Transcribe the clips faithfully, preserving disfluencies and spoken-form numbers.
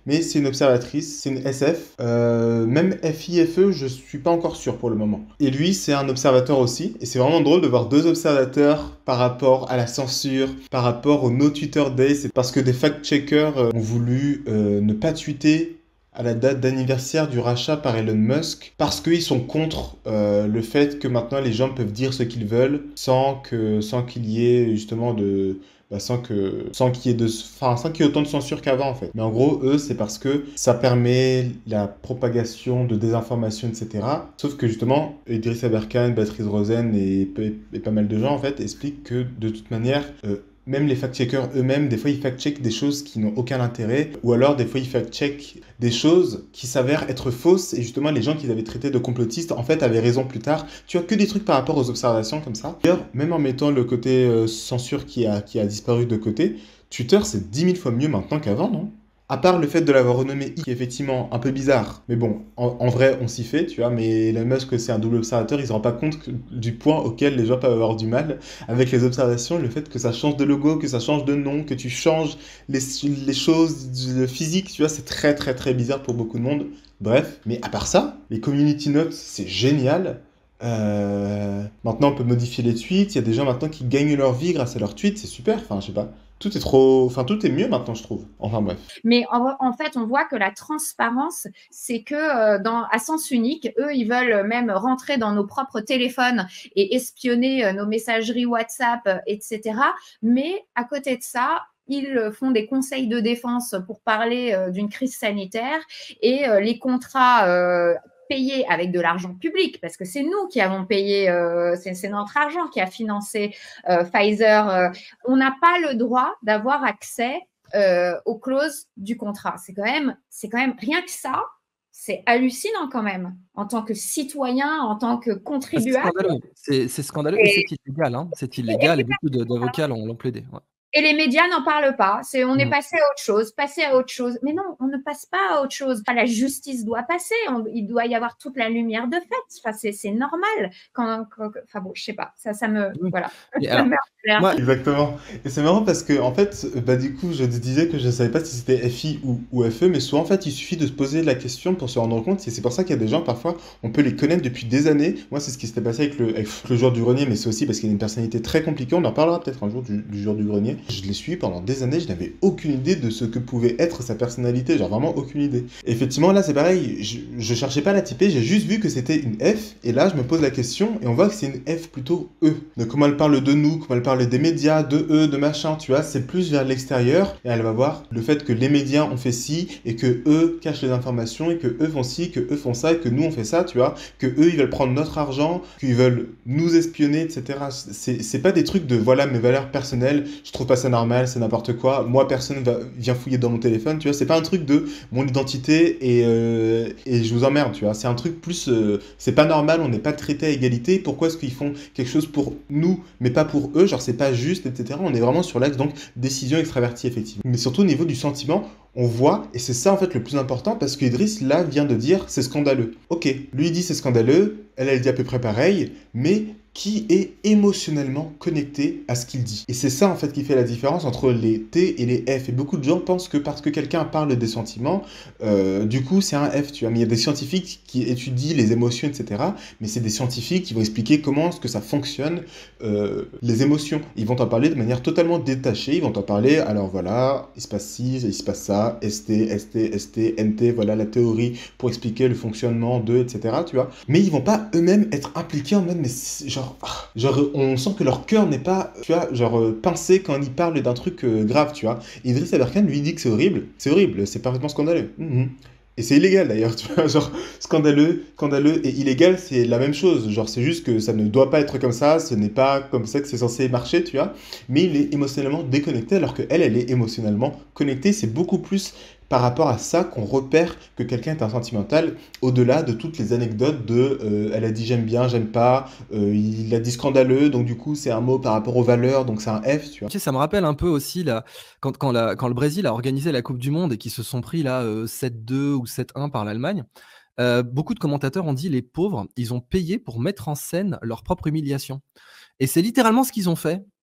mais c'est une observatrice, c'est une S F. Euh, même F I F E, je suis pas encore sûr pour le moment. Et lui, c'est un observateur aussi. Et c'est vraiment drôle de voir deux observateurs par rapport à la censure, par rapport au No Twitter Day. C'est parce que des fact-checkers euh, ont voulu euh, ne pas tweeter à la date d'anniversaire du rachat par Elon Musk, parce qu'ils sont contre euh, le fait que maintenant les gens peuvent dire ce qu'ils veulent sans que, sans qu'il y ait justement de, bah, sans que, sans qu'il y ait de, enfin, sans qu'il y ait autant de censure qu'avant en fait. Mais en gros, eux, c'est parce que ça permet la propagation de désinformation, et cetera. Sauf que justement, Idriss Aberkan, Beatrice Rosen et, et, et pas mal de gens en fait expliquent que de toute manière, euh, même les fact-checkers eux-mêmes, des fois, ils fact-checkent des choses qui n'ont aucun intérêt, ou alors des fois, ils fact-checkent des choses qui s'avèrent être fausses, et justement, les gens qu'ils avaient traités de complotistes, en fait, avaient raison plus tard. Tu as que des trucs par rapport aux observations comme ça. D'ailleurs, même en mettant le côté euh, censure qui a, qui a disparu de côté, Twitter, c'est dix mille fois mieux maintenant qu'avant, non? À part le fait de l'avoir renommé I, qui est effectivement un peu bizarre, mais bon, en, en vrai, on s'y fait, tu vois, mais Elon Musk, c'est un double observateur, il se rend pas compte que- du point auquel les gens peuvent avoir du mal avec les observations, le fait que ça change de logo, que ça change de nom, que tu changes les, les choses du- physiques, tu vois, c'est très très très bizarre pour beaucoup de monde. Bref, mais à part ça, les community notes, c'est génial. Euh, Maintenant, on peut modifier les tweets. Il y a des gens maintenant qui gagnent leur vie grâce à leurs tweets. C'est super. Enfin, je sais pas. Tout est trop. Enfin, tout est mieux maintenant, je trouve. Enfin, bref. Mais en, en fait, on voit que la transparence, c'est que euh, dans, à sens unique, eux, ils veulent même rentrer dans nos propres téléphones et espionner euh, nos messageries WhatsApp, euh, et cetera. Mais à côté de ça, ils font des conseils de défense pour parler euh, d'une crise sanitaire et euh, les contrats euh, payés avec de l'argent public, parce que c'est nous qui avons payé, euh, c'est notre argent qui a financé euh, Pfizer. Euh, on n'a pas le droit d'avoir accès euh, aux clauses du contrat. C'est quand même, c'est quand même rien que ça, c'est hallucinant quand même en tant que citoyen, en tant que Ah, c'est contribuable. scandaleux, c'est c'est scandaleux et Et, c'est illégal, hein. C'est et, illégal et beaucoup de d'avocats l'ont l'ont plaidé, ouais. et les médias n'en parlent pas. C'est, on est Mmh. passé à autre chose, passé à autre chose. Mais non, on ne passe pas à autre chose. Enfin, la justice doit passer. On, il doit y avoir toute la lumière de fait. Enfin, c'est, c'est normal. Quand, quand, enfin bon, je sais pas. Ça, ça me, Oui, voilà, mais ça alors me fait. Moi, exactement. Et c'est marrant parce que, en fait, bah, du coup, je disais que je savais pas si c'était F I ou, ou F E, mais souvent, en fait, il suffit de se poser la question pour se rendre compte. Et c'est pour ça qu'il y a des gens, parfois, on peut les connaître depuis des années. Moi, c'est ce qui s'était passé avec le, avec le joueur du grenier, mais c'est aussi parce qu'il a une personnalité très compliquée. On en parlera peut-être un jour du, du joueur du grenier. Je l'ai suivi pendant des années, je n'avais aucune idée de ce que pouvait être sa personnalité. Genre, vraiment aucune idée. Et effectivement, là, c'est pareil. Je, je cherchais pas à la typer, j'ai juste vu que c'était une F. Et là, je me pose la question, et on voit que c'est une F plutôt E. De comment elle parle de nous, comment elle parle des médias, de eux, de machin, tu vois, c'est plus vers l'extérieur et elle va voir le fait que les médias ont fait ci et que eux cachent les informations et que eux font ci, que eux font ça et que nous on fait ça, tu vois, que eux ils veulent prendre notre argent, qu'ils veulent nous espionner, et cetera. C'est c'est pas des trucs de voilà mes valeurs personnelles, je trouve pas ça normal, c'est n'importe quoi, moi personne va, vient fouiller dans mon téléphone, tu vois, c'est pas un truc de mon identité et, euh, et je vous emmerde, tu vois, c'est un truc plus, euh, c'est pas normal, on n'est pas traité à égalité, pourquoi est-ce qu'ils font quelque chose pour nous mais pas pour eux, genre c'est pas juste, et cetera. On est vraiment sur l'axe donc décision extravertie effectivement. Mais surtout au niveau du sentiment, on voit, et c'est ça en fait le plus important, parce que Idriss là vient de dire c'est scandaleux. Ok, lui il dit c'est scandaleux, elle elle dit à peu près pareil, mais qui est émotionnellement connecté à ce qu'il dit. Et c'est ça en fait qui fait la différence entre les T et les F. Et beaucoup de gens pensent que parce que quelqu'un parle des sentiments, euh, du coup c'est un F, tu vois. Mais il y a des scientifiques qui étudient les émotions, et cetera. Mais c'est des scientifiques qui vont expliquer comment est-ce que ça fonctionne, euh, les émotions. Ils vont t'en parler de manière totalement détachée. Ils vont t'en parler, alors voilà, il se passe ci, il se passe ça, S T, S T, S T, N T, voilà la théorie pour expliquer le fonctionnement de, et cetera. Tu vois. Mais ils vont pas eux-mêmes être impliqués en mode, mais genre, genre, on sent que leur cœur n'est pas, tu vois, genre, euh, pincé quand ils parlent d'un truc euh, grave, tu vois. Idriss Aberkan lui dit que c'est horrible. C'est horrible, c'est parfaitement scandaleux. Mhm. Et c'est illégal d'ailleurs, tu vois, genre, scandaleux, scandaleux et illégal, c'est la même chose. Genre, c'est juste que ça ne doit pas être comme ça, ce n'est pas comme ça que c'est censé marcher, tu vois. Mais il est émotionnellement déconnecté, alors que elle, elle est émotionnellement connectée. C'est beaucoup plus par rapport à ça qu'on repère que quelqu'un est un sentimental, au-delà de toutes les anecdotes de euh, elle a dit j'aime bien, j'aime pas, euh, il a dit scandaleux, donc du coup c'est un mot par rapport aux valeurs, donc c'est un F, tu vois. Tu sais, ça me rappelle un peu aussi la quand quand la quand le Brésil a organisé la coupe du monde et qu'ils se sont pris là, heu, sept deux ou sept un par l'Allemagne, heu, beaucoup de commentateurs ont dit: «Les pauvres, ils ont payé pour mettre en scène leur propre humiliation» et c'est littéralement ce qu'ils ont fait.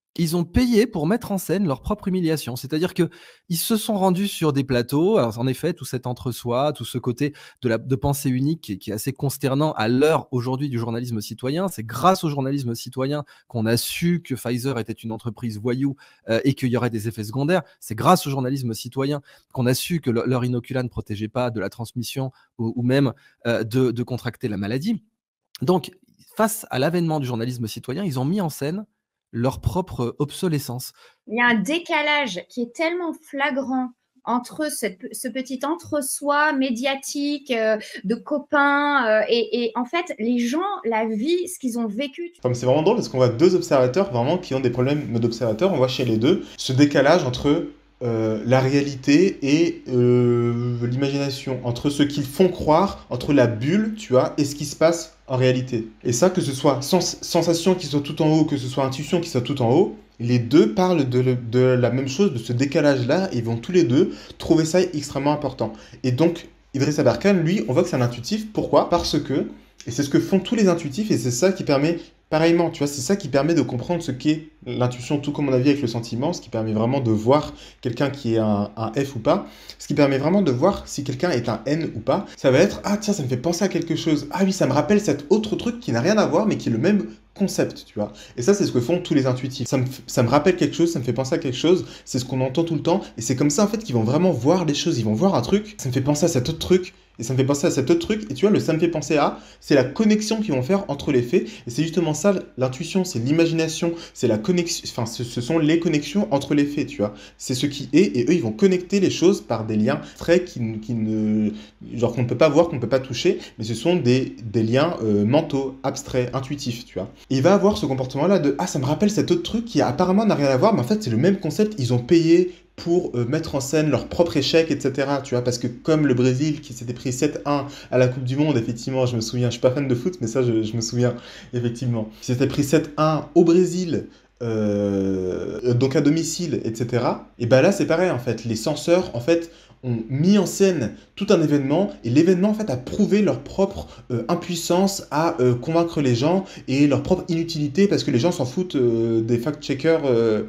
Ils ont payé pour mettre en scène leur propre humiliation. C'est-à-dire qu'ils se sont rendus sur des plateaux. Alors, en effet, tout cet entre-soi, tout ce côté de, la, de pensée unique qui, qui est assez consternant à l'heure aujourd'hui du journalisme citoyen. C'est grâce au journalisme citoyen qu'on a su que Pfizer était une entreprise voyou euh, et qu'il y aurait des effets secondaires. C'est grâce au journalisme citoyen qu'on a su que le, leur inoculat ne protégeait pas de la transmission ou, ou même euh, de, de contracter la maladie. Donc, face à l'avènement du journalisme citoyen, ils ont mis en scène leur propre obsolescence. Il y a un décalage qui est tellement flagrant entre cette, ce petit entre-soi médiatique euh, de copains euh, et, et en fait les gens, la vie, ce qu'ils ont vécu. Enfin, c'est vraiment drôle parce qu'on voit deux observateurs vraiment qui ont des problèmes d'observateurs. On voit chez les deux ce décalage entre euh, la réalité et euh, l'imagination, entre ce qu'ils font croire, entre la bulle, tu vois, et ce qui se passe en réalité. Et ça, que ce soit sens sensation qui soit tout en haut, que ce soit intuition qui soit tout en haut, les deux parlent de, de la même chose, de ce décalage-là, et ils vont tous les deux trouver ça extrêmement important. Et donc, Idriss Aberkan, lui, on voit que c'est un intuitif. Pourquoi? Parce que, et c'est ce que font tous les intuitifs, et c'est ça qui permet, pareillement, tu vois, c'est ça qui permet de comprendre ce qu'est l'intuition, tout comme on a vu avec le sentiment, ce qui permet vraiment de voir quelqu'un qui est un, un F ou pas, ce qui permet vraiment de voir si quelqu'un est un N ou pas. Ça va être, ah tiens, ça me fait penser à quelque chose. Ah oui, ça me rappelle cet autre truc qui n'a rien à voir, mais qui est le même concept, tu vois. Et ça, c'est ce que font tous les intuitifs. Ça me, ça me rappelle quelque chose, ça me fait penser à quelque chose, c'est ce qu'on entend tout le temps, et c'est comme ça, en fait, qu'ils vont vraiment voir les choses. Ils vont voir un truc, ça me fait penser à cet autre truc, et ça me fait penser à cet autre truc, et tu vois, le ça me fait penser à, c'est la connexion qu'ils vont faire entre les faits, et c'est justement ça, l'intuition, c'est l'imagination, c'est la connexion, enfin, ce, ce sont les connexions entre les faits, tu vois. C'est ce qui est, et eux, ils vont connecter les choses par des liens très qui, qui ne, genre qu'on ne peut pas voir, qu'on ne peut pas toucher, mais ce sont des, des liens euh, mentaux, abstraits, intuitifs, tu vois. Et il va avoir ce comportement-là de, ah, ça me rappelle cet autre truc qui apparemment n'a rien à voir, mais en fait, c'est le même concept, ils ont payé pour euh, mettre en scène leur propre échec, et cetera. Tu vois, parce que comme le Brésil qui s'était pris sept un à la Coupe du Monde, effectivement, je me souviens, je suis pas fan de foot, mais ça, je, je me souviens, effectivement. Qui s'était pris sept un au Brésil, euh, donc à domicile, et cetera. Et ben là, c'est pareil, en fait. Les censeurs, en fait, ont mis en scène tout un événement, et l'événement, en fait, a prouvé leur propre euh, impuissance à euh, convaincre les gens, et leur propre inutilité, parce que les gens s'en foutent euh, des fact-checkers euh,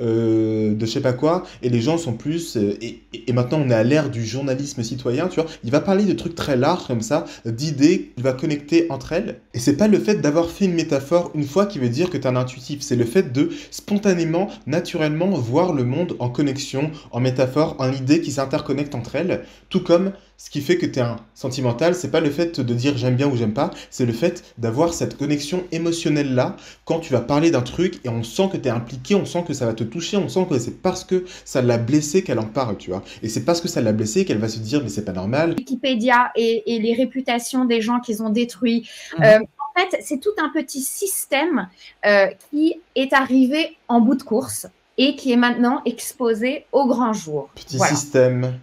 euh, de je sais pas quoi, et les gens sont plus... euh, et, et maintenant, on est à l'ère du journalisme citoyen, tu vois. Il va parler de trucs très larges, comme ça, d'idées qu'il va connecter entre elles, et c'est pas le fait d'avoir fait une métaphore une fois qui veut dire que t'es un intuitif, c'est le fait de spontanément, naturellement, voir le monde en connexion, en métaphore, en idées qui s'interconnectent entre elles, tout comme ce qui fait que tu es un sentimental, c'est pas le fait de dire j'aime bien ou j'aime pas, c'est le fait d'avoir cette connexion émotionnelle là quand tu vas parler d'un truc et on sent que tu es impliqué, on sent que ça va te toucher, on sent que c'est parce que ça l'a blessé qu'elle en parle, tu vois. Et c'est parce que ça l'a blessé qu'elle va se dire mais c'est pas normal. Wikipédia et, et les réputations des gens qu'ils ont détruits. Mmh. Euh, en fait, c'est tout un petit système euh, qui est arrivé en bout de course et qui est maintenant exposé au grand jour. Petit voilà. système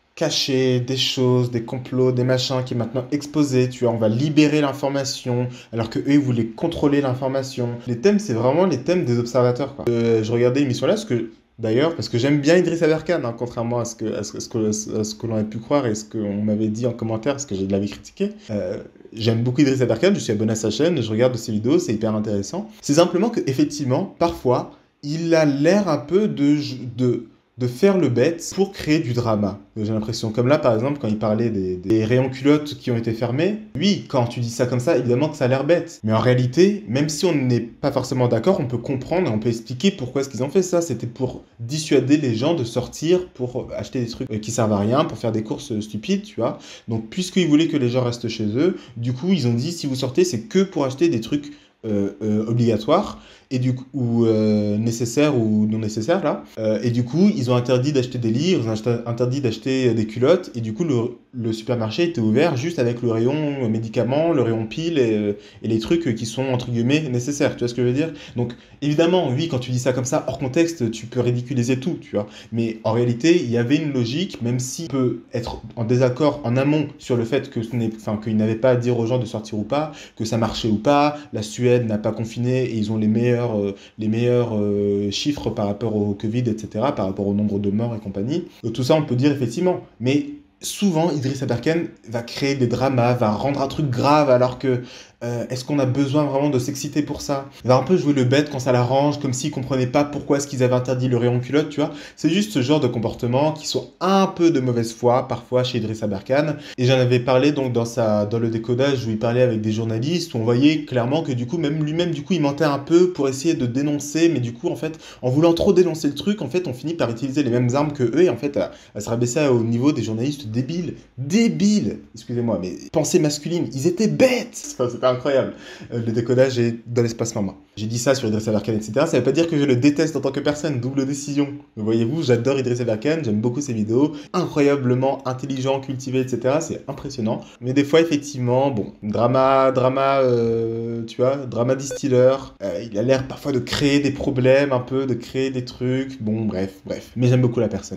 caché, des choses, des complots, des machins qui est maintenant exposé, tu vois, on va libérer l'information, alors que eux, ils voulaient contrôler l'information. Les thèmes, c'est vraiment les thèmes des observateurs, quoi. Euh, je regardais l'émission là, parce que, d'ailleurs, parce que j'aime bien Idriss Aberkan, hein, contrairement à ce que, à ce, à ce que, à ce que l'on a pu croire et ce qu'on m'avait dit en commentaire, parce que je l'avais critiqué. Euh, j'aime beaucoup Idriss Aberkan, je suis abonné à sa chaîne, je regarde ses vidéos, c'est hyper intéressant. C'est simplement que, effectivement, parfois, il a l'air un peu de... de de faire le bête pour créer du drama, j'ai l'impression. Comme là, par exemple, quand il parlait des, des rayons culottes qui ont été fermés, oui, quand tu dis ça comme ça, évidemment que ça a l'air bête. Mais en réalité, même si on n'est pas forcément d'accord, on peut comprendre et on peut expliquer pourquoi est-ce qu'ils ont fait ça. C'était pour dissuader les gens de sortir pour acheter des trucs qui servent à rien, pour faire des courses stupides, tu vois. Donc, puisqu'ils voulaient que les gens restent chez eux, du coup, ils ont dit, si vous sortez, c'est que pour acheter des trucs euh, euh, obligatoires. Et du coup, ou euh, nécessaire ou non nécessaire là. Euh, et du coup, ils ont interdit d'acheter des livres, ils ont interdit d'acheter des culottes. Et du coup, le, le supermarché était ouvert juste avec le rayon médicaments, le rayon piles et, et les trucs qui sont entre guillemets nécessaires. Tu vois ce que je veux dire? Donc, évidemment, oui, quand tu dis ça comme ça, hors contexte, tu peux ridiculiser tout, tu vois. Mais en réalité, il y avait une logique, même s'il peut être en désaccord en amont sur le fait que ce n'est, enfin, qu'il n'avait pas à dire aux gens de sortir ou pas, que ça marchait ou pas. La Suède n'a pas confiné et ils ont les meilleurs Euh, les meilleurs euh, chiffres par rapport au Covid, et cetera, par rapport au nombre de morts et compagnie. Donc, tout ça, on peut dire effectivement. Mais souvent, Idriss Aberkan va créer des dramas, va rendre un truc grave alors que euh, est-ce qu'on a besoin vraiment de s'exciter pour ça? Il va un peu jouer le bête quand ça l'arrange, comme s'il comprenait pas pourquoi est-ce qu'ils avaient interdit le rayon culotte, tu vois. C'est juste ce genre de comportement qui sont un peu de mauvaise foi parfois chez Idriss Aberkan. Et j'en avais parlé donc dans sa dans le décodage où il parlait avec des journalistes où on voyait clairement que du coup même lui-même du coup il mentait un peu pour essayer de dénoncer, mais du coup en fait en voulant trop dénoncer le truc, en fait on finit par utiliser les mêmes armes que eux et en fait à, à se rabaisser au niveau des journalistes débiles, débiles, excusez-moi, mais pensée masculine, ils étaient bêtes. Enfin, c'était incroyable. Euh, le décodage est dans l'espace moment. J'ai dit ça sur Idriss Aberkan, et cetera. Ça veut pas dire que je le déteste en tant que personne. Double décision. Voyez-vous, j'adore Idriss Aberkan, j'aime beaucoup ses vidéos, incroyablement intelligent, cultivé, et cetera. C'est impressionnant. Mais des fois, effectivement, bon, drama, drama, euh, tu vois, drama distiller. Euh, il a l'air parfois de créer des problèmes, un peu, de créer des trucs. Bon, bref, bref. Mais j'aime beaucoup la personne.